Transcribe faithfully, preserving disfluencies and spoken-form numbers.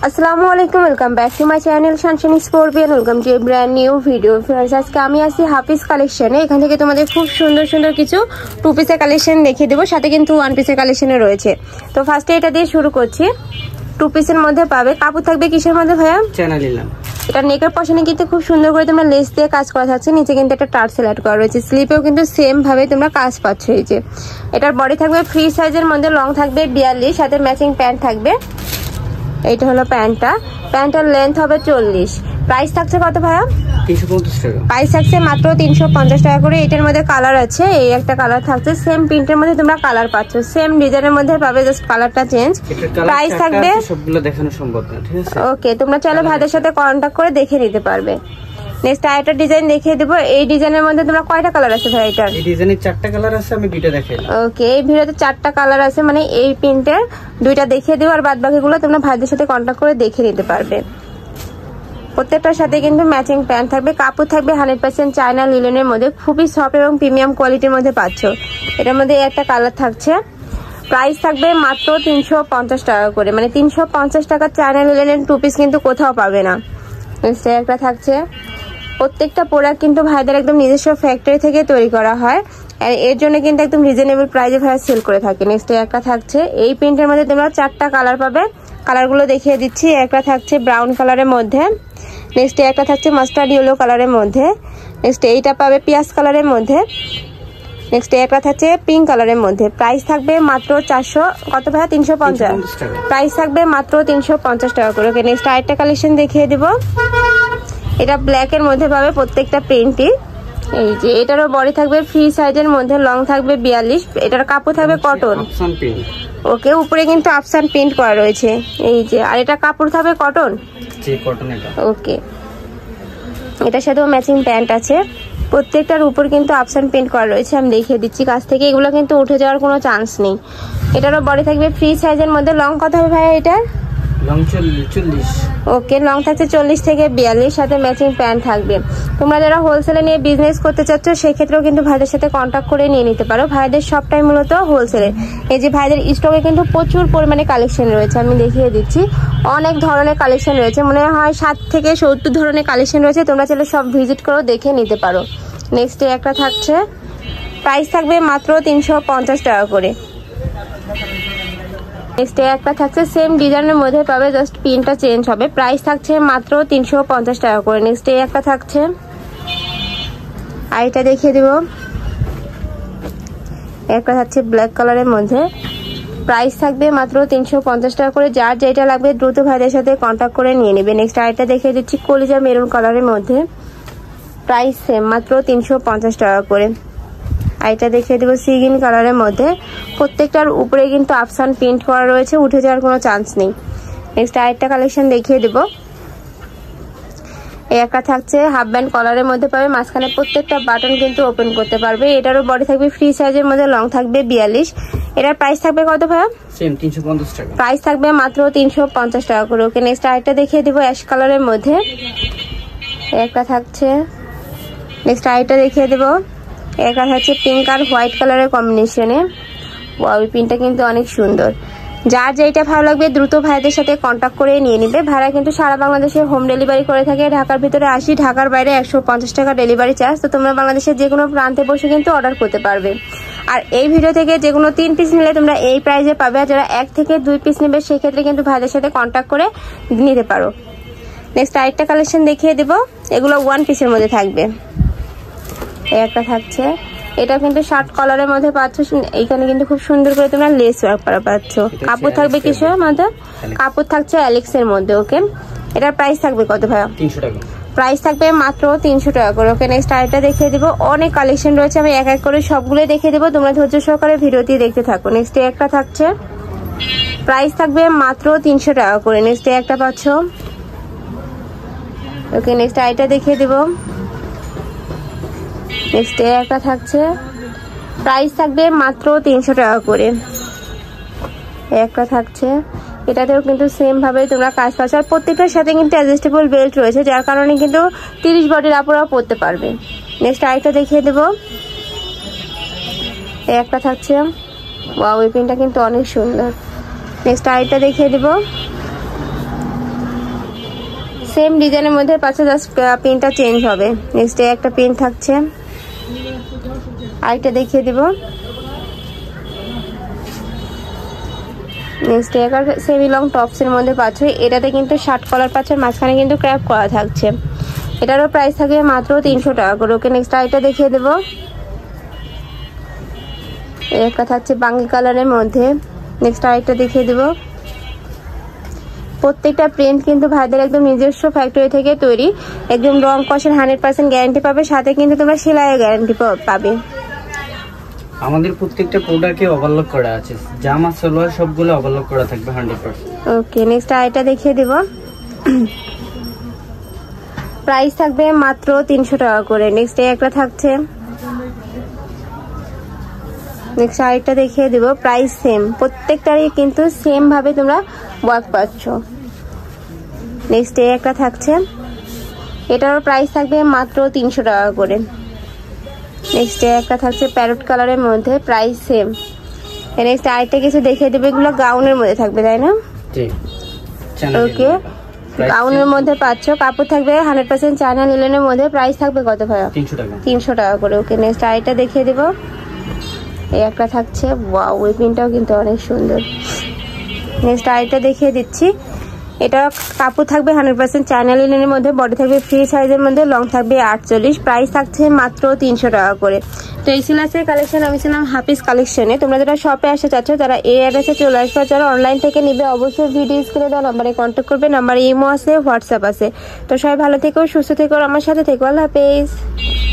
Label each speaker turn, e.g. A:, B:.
A: আসসালামু আলাইকুম, welcome back to my channel sunshine scorpion. Welcome to a brand new video. Friends, আজকে আমি আসছি হাফিজ কালেকশনে। এখান থেকে তোমাদের খুব সুন্দর সুন্দর কিছু টু পিসের কালেকশন দেখিয়ে দেবো, সাথে কিন্তু ওয়ান পিসের কালেকশনে রয়েছে। তো ফার্স্টে এটা দিয়ে শুরু করছি। টু পিসের মধ্যে পাবে, কাপড় থাকবে কিসের মধ্যে ভাইয়া? চ্যানেল নিলাম। এটা নেকের পশনে কিন্তু খুব সুন্দর করে তোমরা লেস দিয়ে কাজ করা থাকছে, নিচে কিন্তু একটা টার্সেল অ্যাড করা রয়েছে। স্লিপেও কিন্তু সেম ভাবে তোমরা কাজ পাচ্ছ। এই যে এটার বডি থাকবে ফ্রি সাইজের মধ্যে, লং থাকবে বিয়াল্লিশ, সাথে ম্যাচিং প্যান্ট থাকবে। এইটা হলো প্যান্টটা, প্যান্টের লেন্থ হবে চল্লিশ। প্রাইস থাকছে কত ভাইয়া? তিনশো পঞ্চাশ টাকা। প্রাইস থাকছে মাত্র তিনশো পঞ্চাশ টাকা করে। এটার মধ্যে কালার আছে, এই একটা কালার থাকছে, সেম প্রিন্টের মধ্যে তোমরা কালার পাচ্ছ, সেম ডিজাইনের মধ্যে পাবে, জাস্ট কালারটা চেঞ্জ। প্রাইস থাকবে, সবগুলো দেখানো সম্ভব না, ঠিক আছে? ওকে, তোমরা চলো ভাইদের সাথে কন্টাক্ট করে দেখে নিতে পারবে। নেক্সট আরেকটা ডিজাইন দেখিয়ে দেবো। এই ডিজাইনের মধ্যে তোমরা কয়টা কালার আছে ভাই? এটার এই ডিজাইনের চারটা কালার আছে, আমি দুইটা দেখাই। ওকে, এই ভিডিওতে চারটা কালার আছে, মানে এই প্রিন্টের দুইটা দেখিয়ে দেবো, আর বাদ বাকিগুলো তোমরা ভাইদের সাথে কন্টাক্ট করে দেখে নিতে পারবে। প্রত্যেকটার সাথে কিন্তু ম্যাচিং প্যান্ট থাকবে, কাপড় থাকবে হান্ড্রেড পার্সেন্ট চায়না লিলেনের মধ্যে, খুবই সফট এবং প্রিমিয়াম কোয়ালিটির মধ্যে পাচ্ছ। এটার মধ্যে একটা কালার থাকছে। প্রাইস থাকবে মাত্র তিনশো পঞ্চাশ টাকা করে, মানে তিনশো পঞ্চাশ টাকা চায়না লিলেনের টু পিস কিন্তু কোথাও পাবে না। একটা থাকছে। প্রত্যেকটা প্রোডাক্ট কিন্তু ভাইদের একদম নিজস্ব ফ্যাক্টরি থেকে তৈরি করা হয়, আর এর জন্য কিন্তু একদম রিজনেবল প্রাইসে ভাই সেল করে থাকে। নেক্সট একটা থাকছে, এই প্রিন্টের মধ্যে তোমরা চারটা কালার পাবে, কালারগুলো দেখিয়ে দিচ্ছি। একটা থাকছে ব্রাউন কালারের মধ্যে, নেক্সট একটা থাকছে মাস্টার্ড ইয়েলো কালারের মধ্যে, নেক্সট এইটা পাবে পিয়াজ কালারের মধ্যে, নেক্সট একটা থাকছে পিঙ্ক কালারের মধ্যে। প্রাইস থাকবে মাত্র চারশো কত ভাইয়া? তিনশো পঞ্চাশ। প্রাইস থাকবে মাত্র তিনশো পঞ্চাশ টাকা করে। ওকে, নেক্সট আরেকটা কালেকশন দেখিয়ে দিব। এটা ব্ল্যাক এর মধ্যে পাবে প্রত্যেকটা প্রিন্টই। এই যে এটারও বডি থাকবে ফ্রি সাইজের মধ্যে, লং থাকবে বিয়াল্লিশ, এটার কাপড় থাকবে কটন। ওকে, উপরে কিন্তু আফসান প্রিন্ট করা রয়েছে। এই যে, আর এটা কাপড় থাকবে কটন। ওকে, এটার সাথেও ম্যাচিং প্যান্ট আছে। প্রত্যেকটার উপর কিন্তু আফসান প্রিন্ট করা রয়েছে, আমি দেখিয়ে দিচ্ছি কাছ থেকে। এগুলো কিন্তু উঠে যাওয়ার কোনো চান্স নেই। এটারও বডি থাকবে ফ্রি সাইজের মধ্যে, লং কত হবে ভাইয়া এটার? চল্লিশ। ওকে, লং থাকছে চল্লিশ থেকে বিয়াল্লিশ, সাথে ম্যাচিং প্যান্ট থাকবে। তোমরা যারা হোলসেলে নিয়ে বিজনেস করতে চাচ্ছ, সেক্ষেত্রেও কিন্তু ভাইদের সাথে কন্ট্যাক্ট করে নিয়ে নিতে পারো। ভাইদের সবটাই মূলত হোলসেলে। এই যে ভাইদের স্টকে কিন্তু প্রচুর পরিমাণে কালেকশন রয়েছে, আমি দেখিয়ে দিচ্ছি। অনেক ধরনের কালেকশন রয়েছে, মনে হয় ষাট থেকে সত্তর ধরনের কালেকশন রয়েছে। তোমরা চাইলে সব ভিজিট করে দেখে নিতে পারো। নেক্সট একটা থাকছে, প্রাইস থাকবে মাত্র তিনশো পঞ্চাশ টাকা করে। নেক্সট একটা থাকছে, সেম ডিজাইনের মধ্যে পাবে, জাস্ট পিনটা চেঞ্জ হবে। প্রাইস থাকছে মাত্র তিনশো পঞ্চাশ টাকা করে। নেক্সট একটা থাকছে, আর এটা দেখিয়ে দিব। একটা থাকছে ব্ল্যাক কালারের মধ্যে, প্রাইস থাকবে মাত্র তিনশো পঞ্চাশ টাকা করে। যার যেটা লাগবে দ্রুত ভাইদের সাথে কন্ট্যাক্ট করে নিয়ে নেবে। নেক্সট আরেকটা দেখিয়ে দিচ্ছি, কলিজা মেরুন কালারের মধ্যে, প্রাইস সেম মাত্র তিনশো পঞ্চাশ টাকা করে। আর এটা দেখিয়ে দেবো সি গ্রিন কালারের মধ্যে, প্রত্যেকটার উপরে কিন্তু আফসান প্রিন্ট করা রয়েছে, উঠে যাওয়ার কোনো চান্স নেই। নেক্সট আরেকটা কালেকশন দেখিয়ে দেবো। এই একটা থাকছে হাফ ব্যান্ড কলারের মধ্যে পাবে, মাঝখানে প্রত্যেকটা বাটন কিন্তু ওপেন করতে পারবে। এটারও বডি থাকবে ফ্রি সাইজের মধ্যে, লং থাকবে বিয়াল্লিশ। এটার প্রাইস থাকবে কত ভাইয়া? সেম তিনশো পঞ্চাশ টাকা। প্রাইস থাকবে মাত্র তিনশো পঞ্চাশ টাকা করে। ওকে, নেক্সট আরেকটা দেখিয়ে দেবো অ্যাশ কালারের মধ্যে, একটা থাকছে। নেক্সট আরেকটা দেখিয়ে দেবো, একটা হচ্ছে পিঙ্ক আর হোয়াইট কালারের কম্বিনেশনে। ওই পিনটা কিন্তু অনেক সুন্দর। যার যেটা ভালো লাগবে দ্রুত ভাইদের সাথে কন্ট্যাক্ট করে নিয়ে নিবে। ভাড়া কিন্তু সারা বাংলাদেশে হোম ডেলিভারি করে থাকে। ঢাকার ভিতরে আশি, ঢাকার বাইরে একশো পঞ্চাশ টাকা ডেলিভারি চার্জ। তো তোমরা বাংলাদেশের যে কোনো প্রান্তে বসে কিন্তু অর্ডার করতে পারবে। আর এই ভিডিও থেকে যে কোনো তিন পিস নিলে তোমরা এই প্রাইসে পাবে, আর যারা এক থেকে দুই পিস নেবে সেক্ষেত্রে কিন্তু ভাইদের সাথে কন্ট্যাক্ট করে নিতে পারো। নেক্সট আরেকটা কালেকশন দেখিয়ে দেবো, এগুলো ওয়ান পিসের মধ্যে থাকবে। এই একটা থাকছে, এটা কিন্তু শার্ট কলারের মধ্যে পাচ্ছ। এইখানে কিন্তু খুব সুন্দর করে তোমরা লেস ওয়ার্ক করা পাচ্ছ। কাপড় থাকবে কিসের মধ্যে? কাপড় থাকছে অ্যালেক্স এর মধ্যে। ওকে, এটার প্রাইস থাকবে কত ভাইয়া? তিনশো টাকা। প্রাইস থাকবে মাত্র তিনশো টাকা করে। ওকে, নেক্সট আরেকটা দেখিয়ে দিব। অনেক কালেকশন রয়েছে, আমি এক এক করে সবগুলোই দেখিয়ে দেবো, তোমরা ধৈর্য সহকারে ভিডিওটি দেখতে থাকো। নেক্সট একটা থাকছে, প্রাইস থাকবে মাত্র তিনশো টাকা করে। নেক্সট একটা পাচ্ছ। ওকে, নেক্সট আরেকটা দেখিয়ে দিব। নেক্সট একটা থাকছে, প্রাইস থাকবে মাত্র তিনশো টাকা করে। একটা থাকছে, এটাতেও কিন্তু সেম ভাবে তোমরা কাজ পাচ্ছ, আর প্রত্যেকটার সাথে কিন্তু অ্যাডজাস্টেবল বেল্ট রয়েছে, যার কারণে কিন্তু তিরিশ বডির আপুরাও পরতে পারবে। নেক্সট আরেকটা দেখিয়ে দেবো। একটা থাকছে, ওয়াও, এই পিনটা কিন্তু অনেক সুন্দর। নেক্সট আরেকটা দেখিয়ে দেবো। সেম ডিজাইনের মধ্যে পাচ্ছে, জাস্ট প্রিন্টটা চেঞ্জ হবে। নেক্সট একটা প্রিন্ট থাকছে, আরেকটা দেখিয়ে দিব। নেক্সট একটা সেমি লং টপস এর মধ্যে পাচ্ছ, এটাতে কিন্তু শার্ট কলার পাচ্ছ, মাঝখানে কিন্তু ক্র্যাপ করা থাকছে। এটারও প্রাইস থাকবে মাত্র তিনশো টাকা করে। ওকে নেক্সট আরেকটা দেখিয়ে দেবো। একটা থাকছে বাঙ্গি কালারের মধ্যে। নেক্সট আরেকটা দেখিয়ে দেবো। প্রত্যেকটা প্রিন্ট কিন্তু ভাইদের একদম নিজস্ব ফ্যাক্টরি থেকে তৈরি, একদম রং কষের হান্ড্রেড পার্সেন্ট গ্যারান্টি পাবে, সাথে কিন্তু তোমরা সেলাইয়ের গ্যারান্টি পাবে।
B: আমাদের প্রত্যেকটা প্রোডাক্টে ওভারলক করা আছে, জামা সালোয়ার সবগুলো ওভারলক করা থাকবে হান্ড্রেড পার্সেন্ট।
A: ওকে নেক্সট আরেকটা দেখিয়ে দেব। প্রাইস থাকবে মাত্র তিনশো টাকা করে। নেক্সট একটা থাকছে, নেক্সট আরেকটা দেখিয়ে দেব। প্রাইস সেম, প্রত্যেকটারই কিন্তু সেম ভাবে তোমরা ওয়ার্ক পাচ্ছ। নেক্সট একটা থাকছে, এটারও প্রাইস থাকবে মাত্র তিনশো টাকা করে। নেক্সট একটা থাকছে প্যারট কালারের মধ্যে, প্রাইস সেম। নেক্সট আরেকটা কিছু দেখিয়ে দেবে, এগুলো গাউনের মধ্যে থাকবে তাই না? ওকে গাউনের মধ্যে পাচ্ছ, কাপড় থাকবে হান্ড্রেড পার্সেন্ট চায়না লিলেনের মধ্যে, প্রাইস থাকবে কত ভাইয়া? তিনশো টাকা তিনশো টাকা করে। ওকে নেক্সট আরেকটা দেখিয়ে দেব। এই একটা থাকছে, ওয়াও এই প্রিন্টটাও কিন্তু অনেক সুন্দর। নেক্সট আরেকটা দেখিয়ে দিচ্ছি, এটা কাপড় থাকবে হান্ড্রেড পার্সেন্ট চায়না লিনেনের মধ্যে, বডি থাকবে ফ্রি সাইজের মধ্যে, লং থাকবে আটচল্লিশ, প্রাইস থাকছে মাত্র তিনশো টাকা করে। তো এই ছিল আজকের কালেকশন। আমি ছিলাম হাফিজ কালেকশনে। তোমরা যারা শপে আসতে চাচ্ছ তারা এই অ্যাড্রেসে চলে আসবে, যারা অনলাইন থেকে নিবে অবশ্যই ভিডিও স্ক্রিনে দেওয়া নাম্বারে কন্ট্যাক্ট করবে। নাম্বারে ইমো আছে, হোয়াটসঅ্যাপ আছে। তো সবাই ভালো থেকো, সুস্থ থেকো, আমার সাথে থেকো। আল্লাহ হাফেজ।